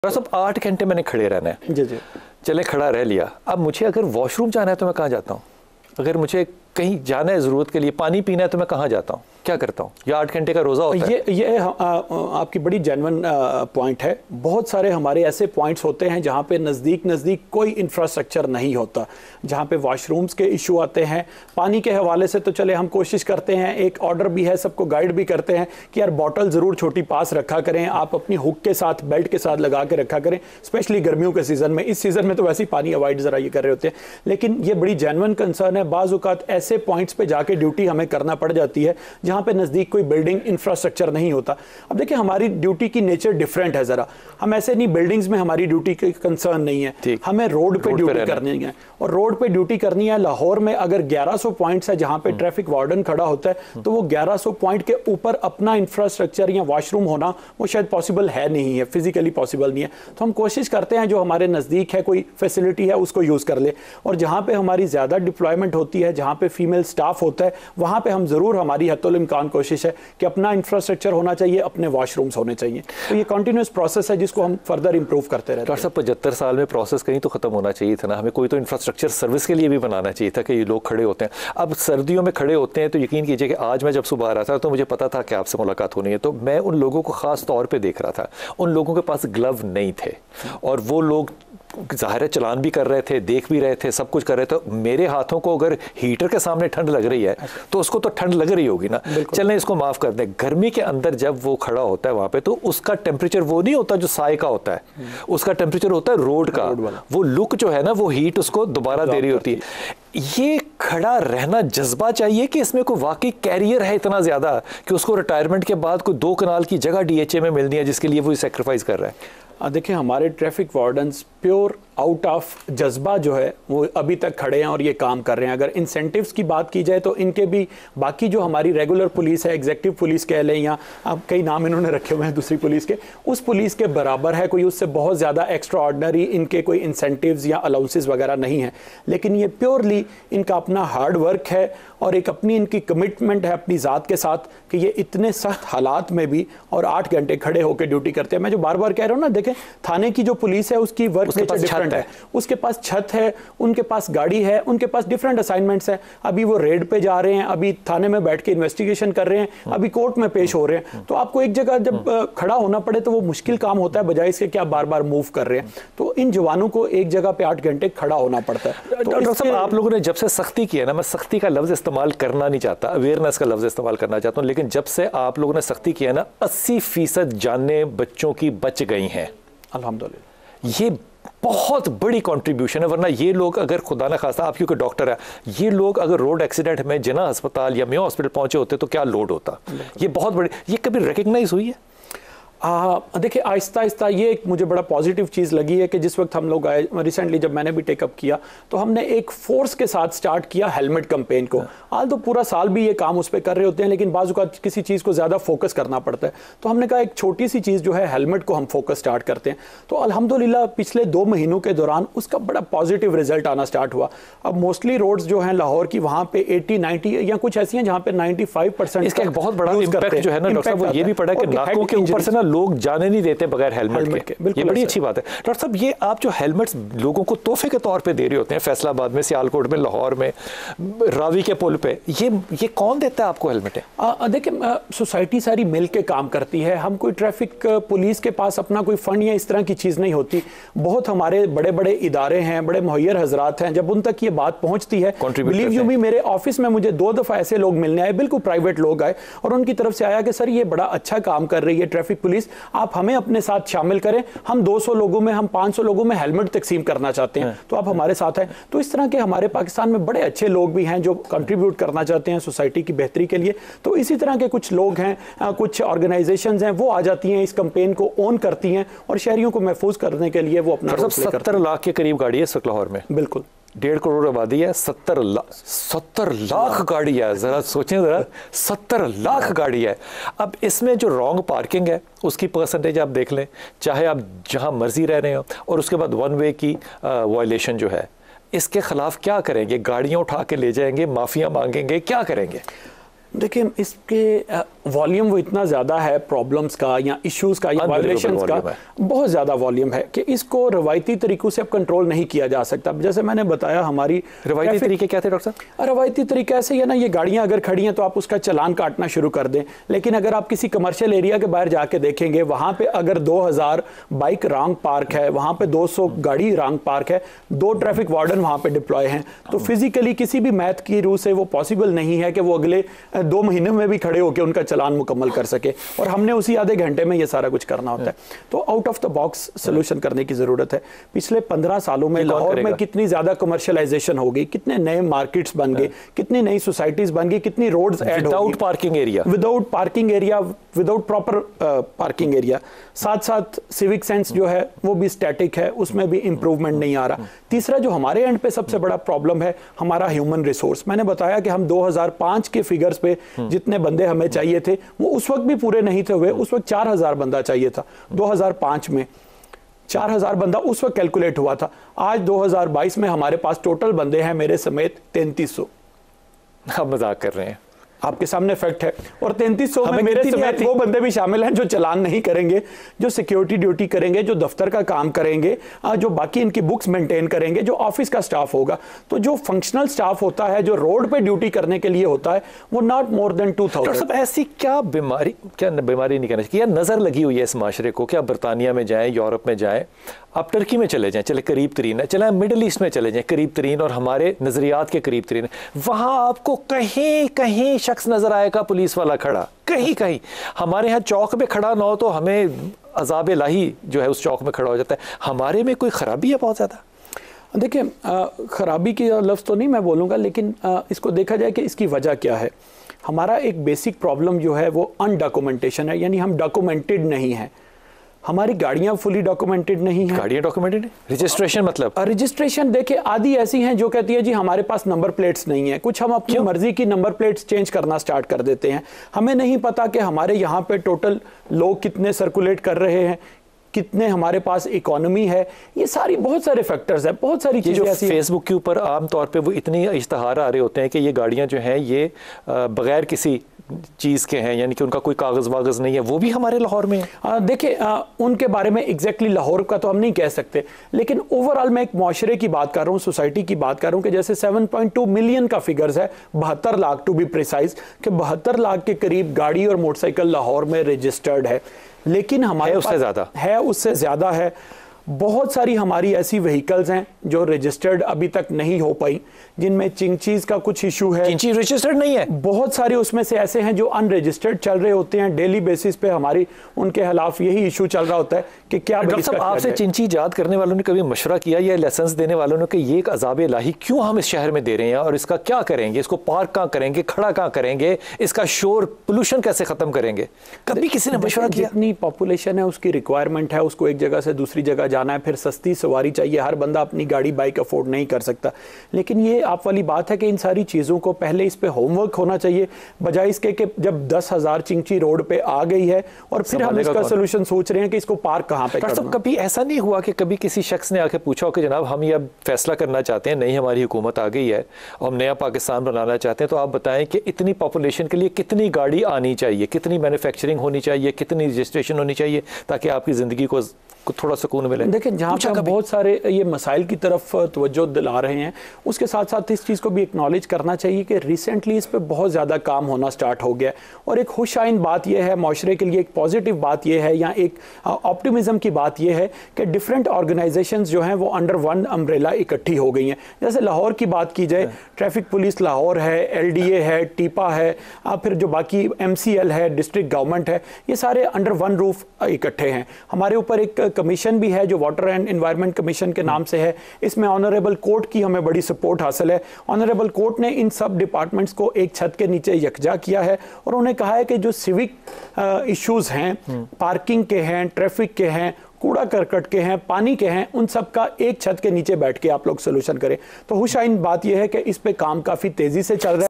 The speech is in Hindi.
सब 8 घंटे मैंने खड़े रहना है। जी जी, चले खड़ा रह लिया। अब मुझे अगर वॉशरूम जाना है तो मैं कहाँ जाता हूँ? अगर मुझे कहीं जाना है ज़रूरत के लिए, पानी पीना है तो मैं कहाँ जाता हूँ? क्या करता हूँ? या 8 घंटे का रोज़ा होता है? ये आपकी बड़ी जेन्युइन पॉइंट है। बहुत सारे हमारे ऐसे पॉइंट्स होते हैं जहाँ पे नज़दीक कोई इंफ्रास्ट्रक्चर नहीं होता, जहाँ पे वॉशरूम्स के इशू आते हैं। पानी के हवाले से तो चले हम कोशिश करते हैं, एक ऑर्डर भी है, सबको गाइड भी करते हैं कि यार बॉटल ज़रूर छोटी पास रखा करें, आप अपनी हुक के साथ बेल्ट के साथ लगा के रखा करें, स्पेशली गर्मियों के सीज़न में। इस सीज़न में तो वैसे ही पानी अवॉइड ज़रा ये कर रहे होते हैं, लेकिन ये बड़ी जेन्युइन कंसर्न है। बाज़ औक़ात ऐसे पॉइंट्स पे जाके ड्यूटी हमें करना पड़ जाती है जहाँ पे नज़दीक कोई बिल्डिंग इंफ्रास्ट्रक्चर नहीं होता। अब देखिए हमारी ड्यूटी की नेचर डिफरेंट है ज़रा। हम ऐसे नहीं, बिल्डिंग्स में हमारी ड्यूटी की कंसर्न नहीं है, हमें रोड पे ड्यूटी करनी है। और रोड पे ड्यूटी करनी है। लाहौर में अगर 1100 पॉइंट्स है जहाँ पे ट्रैफिक वार्डन खड़ा होता है, तो वो 1100 पॉइंट के ऊपर अपना इंफ्रास्ट्रक्चर या वॉशरूम होना वो शायद पॉसिबल है नहीं है, फिजिकली पॉसिबल नहीं है। तो हम कोशिश करते हैं जो हमारे नज़दीक है कोई फैसिलिटी है उसको यूज़ कर ले। और जहाँ पे हमारी ज़्यादा डिप्लॉयमेंट होती है, जहाँ पे फीमेल स्टाफ होता है, वहाँ पे हम ज़रूर, हमारी हत्तुल इम्कान कोशिश है कि अपना इंफ्रास्ट्रक्चर होना चाहिए, अपने वॉशरूम्स होने चाहिए। तो ये कंटिन्यूस प्रोसेस है जिसको हम फर्दर इंप्रूव करते रहते हैं। डॉक्टर साहब 75 साल में प्रोसेस कहीं तो खत्म होना चाहिए था ना? हमें कोई तो इंफ्रास्ट्रक्चर सर्विस के लिए भी बनाना चाहिए था कि ये लोग खड़े होते हैं। अब सर्दियों में खड़े होते हैं तो यकीन कीजिए कि आज मैं जब सुबह आ रहा था तो मुझे पता था कि आपसे मुलाकात होनी है, तो मैं उन लोगों को ख़ास तौर पर देख रहा था। उन लोगों के पास ग्लव नहीं थे और वो लोग ज़ाहिर है चलान भी कर रहे थे, देख भी रहे थे, सब कुछ कर रहे थे। मेरे हाथों को अगर हीटर के सामने ठंड लग रही है तो उसको तो ठंड लग रही होगी ना। चलें इसको माफ़ कर दें, गर्मी के अंदर जब वो खड़ा होता है वहाँ पे, तो उसका टेम्परेचर वो नहीं होता जो साए का होता है, उसका टेम्परेचर होता है रोड का। वो लुक जो है ना, वो हीट उसको दोबारा दे रही होती है। ये खड़ा रहना जज्बा चाहिए कि इसमें कोई वाकई कैरियर है इतना ज़्यादा कि उसको रिटायरमेंट के बाद कोई 2 कनाल की जगह DHA में मिलनी है जिसके लिए वो सेक्रीफाइस कर रहा है। देखिए हमारे traffic wardens pure out of जज्बा जो है वो अभी तक खड़े हैं और ये काम कर रहे हैं। अगर इंसेंटिव्स की बात की जाए तो इनके भी, बाकी जो हमारी रेगुलर पुलिस है, एग्जीक्यूटिव पुलिस कह लें या अब कई नाम इन्होंने रखे हुए हैं दूसरी पुलिस के, उस पुलिस के बराबर है, कोई उससे बहुत ज़्यादा एक्स्ट्रा ऑर्डनरी इनके कोई इंसेंटिव्स या अलाउंसेस वगैरह नहीं है। लेकिन ये प्योरली इनका अपना हार्ड वर्क है और एक अपनी इनकी कमिटमेंट है अपनी ज़ात के साथ कि ये इतने सख्त हालात में भी और 8 घंटे खड़े होकर ड्यूटी करते हैं। मैं जो बार बार कह रहा हूँ ना, देखें थाने की जो पुलिस है उसकी वर्क नेचर डिफरेंट है, उसके पास छत है, उनके पास गाड़ी है, उनके पास डिफरेंट असाइनमेंट्स हैं। अभी वो रेड पे जा रहे हैं, अभी थाने में बैठ के इन्वेस्टिगेशन कर रहे हैं, अभी कोर्ट में पेश हो रहे हैं। तो आपको एक जगह जब खड़ा होना पड़े तो वो मुश्किल काम होता है, बजाय इसके कि आप बार बार मूव कर रहे हैं। तो इन जवानों को एक जगह पे 8 घंटे खड़ा होना पड़ता है। डॉक्टर साहब आप लोगों ने जब से सख्ती की है ना, मैं सख्ती का लफ्ज़ इस्तेमाल करना नहीं चाहता, अवेयरनेस का लफ्ज़ इस्तेमाल करना चाहता हूँ, लेकिन जब से आप लोगों ने सख्ती की है ना, 80% जानें बच्चों की बच गई हैं अल्हम्दुलिल्लाह। ये बहुत बड़ी कंट्रीब्यूशन है। वरना ये लोग अगर खुदा न खास्ता, आप क्योंकि डॉक्टर है, ये लोग अगर रोड एक्सीडेंट में जिना अस्पताल या मेयो हॉस्पिटल पहुंचे होते तो क्या लोड होता। ये बहुत बड़ी, ये कभी रिकग्नाइज हुई है? देखिए आहिस्ता आहिस्ता ये एक मुझे बड़ा पॉजिटिव चीज़ लगी है कि जिस वक्त हम लोग आए, रिसेंटली जब मैंने भी टेकअप किया तो हमने एक फोर्स के साथ स्टार्ट किया हेलमेट कैंपेन को। आज तो पूरा साल भी ये काम उस पर कर रहे होते हैं, लेकिन बाज़ औक़ात किसी चीज़ को ज़्यादा फोकस करना पड़ता है। तो हमने कहा एक छोटी सी चीज़ जो है हेलमेट को हम फोकस स्टार्ट करते हैं। तो अल्हम्दुलिल्लाह पिछले 2 महीनों के दौरान उसका बड़ा पॉजिटिव रिजल्ट आना स्टार्ट हुआ। अब मोस्टली रोड्स जो हैं लाहौर की, वहाँ पे 80-90 या कुछ ऐसी हैं जहाँ पे 95% इसका एक बहुत बड़ा इम्पैक्ट जो है ना डॉक्टर साहब, वो ये भी पड़ा कि नाकों के ऊपर से ना लोग जाने नहीं देते बगैर हेलमेट के। ये बड़ी अच्छी बात है। डॉक्टर साहब ये आप जो हेलमेट्स लोगों को तोहफे के तौर पे दे रहे होते हैं, फैसलाबाद में, सियालकोट में, लाहौर में, रावी के पुल पे, ये कौन देता है आपको हेलमेटें? देखिए सोसाइटी सारी मिल के काम करती है। हम कोई ट्रैफिक पुलिस के पास अपना कोई फंड या इस तरह की चीज़ नहीं होती। बहुत हमारे बड़े बड़े इदारे हैं, बड़े मुहैयर हजरात हैं, जब उन तक ये बात पहुँचती है, बिलीव यू मी, मेरे ऑफिस में मुझे 2 दफ़ा ऐसे लोग मिलने आए, बिल्कुल प्राइवेट लोग आए और उनकी तरफ से आया कि सर ये बड़ा अच्छा काम कर रही है ट्रैफिक पुलिस, आप हमें अपने साथ शामिल करें, हम 200 लोगों में, हम 500 लोगों में हेलमेट तकसीम करना चाहते हैं, तो आप हमारे साथ हैं। तो इस तरह के हमारे पाकिस्तान में बड़े अच्छे लोग भी हैं जो कंट्रीब्यूट करना चाहते हैं सोसाइटी की बेहतरी के लिए। तो इसी तरह के कुछ लोग हैं, कुछ ऑर्गेनाइजेशंस हैं, वो आ जाती हैं, इस कैंपेन को ओन करती हैं और शहरियों को महफूज करने के लिए वो अपना 70 लाख के करीब गाड़ी है इस वक्त लाहौर में। बिल्कुल 1.5 करोड़ आबादी है, 70 लाख गाड़ी है। ज़रा सोचें, ज़रा 70 लाख गाड़ी है। अब इसमें जो रॉन्ग पार्किंग है उसकी परसेंटेज आप देख लें, चाहे आप जहां मर्जी रह रहे हो, और उसके बाद 1 वे की वायलेशन जो है, इसके खिलाफ क्या करेंगे? गाड़ियां उठा के ले जाएंगे, माफिया मांगेंगे, क्या करेंगे? देखिए, इसके वॉल्यूम वो इतना ज़्यादा है प्रॉब्लम्स का या इश्यूज का या वायलेशंस का, बहुत ज़्यादा वॉल्यूम है कि इसको रवायती तरीकों से अब कंट्रोल नहीं किया जा सकता। जैसे मैंने बताया, हमारी रवायती तरीके क्या थे डॉक्टर साहब? रवायती तरीका ऐसे ही है ना, ये गाड़ियां अगर खड़ी हैं तो आप उसका चालान काटना शुरू कर दें, लेकिन अगर आप किसी कमर्शियल एरिया के बाहर जाके देखेंगे, वहां पे अगर 2000 बाइक रॉन्ग पार्क है, वहां पे 200 गाड़ी रॉन्ग पार्क है, 2 ट्रैफिक वार्डन वहां पे डिप्लॉय हैं, तो फिजिकली किसी भी मैथ की रूह से वो पॉसिबल नहीं है कि वो अगले 2 महीने में भी खड़े होकर उनका चालान मुकम्मल कर सके, और हमने उसी आधे घंटे में ये सारा कुछ करना होता है। तो out of the box solution करने की जरूरत है। पिछले 15 सालों में लाहौर में कितनी ज्यादा कमर्शियलाइजेशन हो गई, कितने नए मार्केट्स बन गए, कितनी नई सोसाइटीज बन गई, कितनी रोड्स ऐड हो गई without parking area, without proper parking area. साथ साथ सिविक सेंस जो है वो भी स्टैटिक है, उसमें भी इंप्रूवमेंट नहीं आ रहा। तीसरा जो हमारे एंड पे सबसे बड़ा प्रॉब्लम है, हमारा ह्यूमन रिसोर्स। मैंने बताया कि हम 2005 के फिगर्स पे जितने बंदे हमें चाहिए थे वो उस वक्त भी पूरे नहीं थे हुए। उस वक्त 4000 बंदा चाहिए था 2005 में, 4000 बंदा उस वक्त कैलकुलेट हुआ था। आज 2022 में हमारे पास टोटल बंदे हैं मेरे समेत 3300। आप मजाक कर रहे हैं? आपके सामने फैक्ट है। और 3300 में मेरे समेत वो बंदे भी शामिल हैं जो चालान नहीं करेंगे, जो सिक्योरिटी ड्यूटी करेंगे, जो दफ्तर का काम करेंगे, जो बाकी इनकी बुक्स मेंटेन करेंगे, जो ऑफिस का स्टाफ होगा। तो जो फंक्शनल स्टाफ होता है, जो रोड पे ड्यूटी करने के लिए होता है, वो नॉट मोर देन 2000। ऐसी क्या बीमारी नहीं कहना चाहिए, नजर लगी हुई है इस माशरे को कि आप बरतानिया में जाएं, यूरोप में जाएं, आप टर्की में चले जाएं, चले करीब तरीन है, चले मिडिल ईस्ट में चले जाएं, करीब तरीन और हमारे नजरियात के करीब तरीन, वहां आपको कहीं कहीं शख्स नजर आएगा पुलिस वाला खड़ा, कहीं कहीं। हमारे यहाँ चौक में खड़ा ना हो तो हमें अजाब इलाही जो है उस चौक में खड़ा हो जाता है। हमारे में कोई खराबी है बहुत ज्यादा? देखिए, खराबी की लफ्ज़ तो नहीं मैं बोलूँगा, लेकिन इसको देखा जाए कि इसकी वजह क्या है। हमारा एक बेसिक प्रॉब्लम जो है वो अनडॉक्यूमेंटेशन है, यानी हम डॉक्यूमेंटेड नहीं हैं। हमारी गाड़ियां फुली डॉक्यूमेंटेड नहीं है। गाड़ियां डॉक्यूमेंटेड है? रजिस्ट्रेशन मतलब? रजिस्ट्रेशन देखिए, आधी ऐसी हैं जो कहती है जी हमारे पास नंबर प्लेट्स नहीं है। कुछ हम अपनी मर्जी की नंबर प्लेट्स चेंज करना स्टार्ट कर देते हैं। हमें नहीं पता कि हमारे यहाँ पे टोटल लोग कितने सर्कुलेट कर रहे हैं, कितने हमारे पास इकोनॉमी है। ये सारी बहुत सारे फैक्टर्स है, बहुत सारी चीजें ऐसी। फेसबुक के ऊपर आमतौर पे वो इतनी इश्तहार आ रहे होते हैं कि ये गाड़ियां जो हैं ये बगैर किसी चीज़ के हैं, यानी कि उनका कोई कागज़ वागज़ नहीं है, वो भी हमारे लाहौर में है। देखिए, उनके बारे में एग्जैक्टली लाहौर का तो हम नहीं कह सकते, लेकिन ओवरऑल मैं एक माशरे की बात कर रहा हूँ, सोसाइटी की बात कर रहा हूँ कि जैसे 7.2 मिलियन का फिगर्स है, 72 लाख टू बी प्रिसाइज, कि 72 लाख के करीब गाड़ी और मोटरसाइकिल लाहौर में रजिस्टर्ड है। लेकिन हमारे उससे ज़्यादा है। बहुत सारी हमारी ऐसी व्हीकल्स हैं जो रजिस्टर्ड अभी तक नहीं हो पाई, जिनमें चिंचीज का कुछ इशू है। चिंची रजिस्टर्ड नहीं है। बहुत सारे उसमें से ऐसे हैं जो अनरजिस्टर्ड चल रहे होते हैं। डेली बेसिस पे हमारी उनके खिलाफ यही इशू चल रहा होता है कि क्या आपसे चिंची ईजाद करने वालों ने कभी मशवरा किया या लाइसेंस देने वालों ने कि ये एक अजाब इलाही क्यों हम इस शहर में दे रहे हैं और इसका क्या करेंगे, इसको पार्क कहाँ करेंगे, खड़ा कहाँ करेंगे, इसका शोर पोल्यूशन कैसे खत्म करेंगे? कभी किसी ने मशवरा किया? जितनी पॉपुलेशन है उसकी रिक्वायरमेंट है, उसको एक जगह से दूसरी जगह जाना है, फिर सस्ती सवारी चाहिए, हर बंदा अपनी गाड़ी बाइक अफोर्ड नहीं कर सकता। लेकिन ये आप वाली बात है कि इन सारी चीज़ों को पहले इस पे होमवर्क होना चाहिए, बजाय इसके कि जब 10,000 चिंची रोड पे आ गई है और फिर हम इसका सोल्यूशन सोच रहे हैं कि इसको पार्क कहाँ पे करना। कभी ऐसा नहीं हुआ कि कभी किसी शख्स ने आके पूछा हो कि जनाब हम ये अब फैसला करना चाहते हैं, नई हमारी हुकूमत आ गई है और हम नया पाकिस्तान बनाना चाहते हैं, तो आप बताएं कि इतनी पॉपुलेशन के लिए कितनी गाड़ी आनी चाहिए, कितनी मैन्युफैक्चरिंग होनी चाहिए, कितनी रजिस्ट्रेशन होनी चाहिए ताकि आपकी ज़िंदगी को थोड़ा सुकून मिले? देखिए, जहाँ पे हम बहुत सारे ये मसाइल की तरफ तवज्जो दिला रहे हैं, उसके साथ साथ इस चीज़ को भी एक्नॉलेज करना चाहिए कि रिसेंटली इस पे बहुत ज़्यादा काम होना स्टार्ट हो गया। और एक खुशाइन बात यह है, माशरे के लिए एक पॉजिटिव बात यह है या एक ऑप्टिमिज्म की बात यह है कि डिफरेंट ऑर्गेनाइजेशंस जो हैं वो अंडर वन अम्ब्रेला इकट्ठी हो गई हैं। जैसे लाहौर की बात की जाए, ट्रैफिक पुलिस लाहौर है, LDA है, टीपा है, फिर जो बाकी MCL है, डिस्ट्रिक्ट गवर्नमेंट है, ये सारे अंडर वन रूफ इकट्ठे हैं। हमारे ऊपर एक कमीशन भी है जो वाटर एंड एनवायरनमेंट कमीशन के नाम से है। इसमें ऑनरेबल कोर्ट की हमें बड़ी सपोर्ट हासिल है। ऑनरेबल कोर्ट ने इन सब डिपार्टमेंट्स को एक छत के नीचे यकजा किया है और उन्हें कहा है कि जो सिविक इश्यूज हैं, पार्किंग के हैं, ट्रैफिक के हैं, कूड़ा करकट के हैं, पानी के हैं, उन सब का एक छत के नीचे बैठ के आप लोग सोल्यूशन करें। तो खुशाइन बात यह है कि इस पे काम काफ़ी तेज़ी से चल रहा है।